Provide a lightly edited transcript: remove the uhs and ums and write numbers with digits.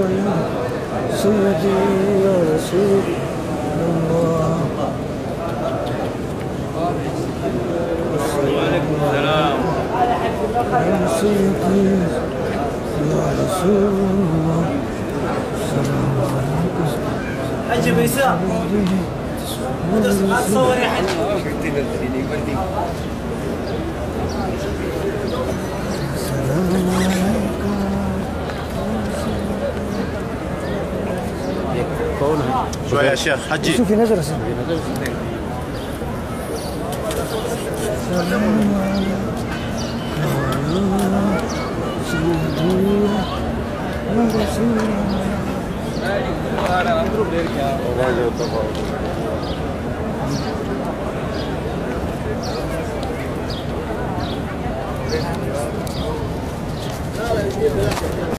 يا سيدي يا رسول الله. وعليكم السلام. يا سيدي يا رسول الله. السلام عليكم. حج بيساء تصور يا حج. السلام عليكم. شوية يا شيخ حجي. شوفي نزل سلام عليكم.